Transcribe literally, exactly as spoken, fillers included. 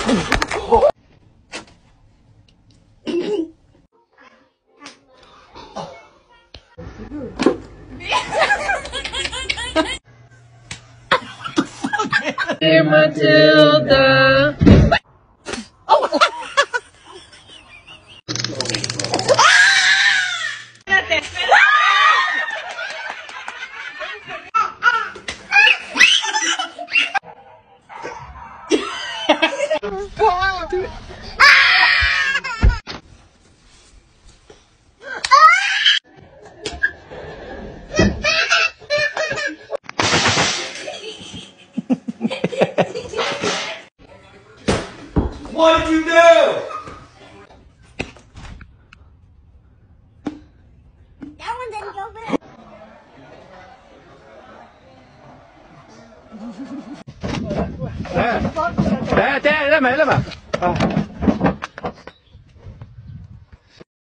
Dear Matilda. Oh. What did you do? That one didn't go good. Dad, Dad, Dad, 来没了嘛？啊。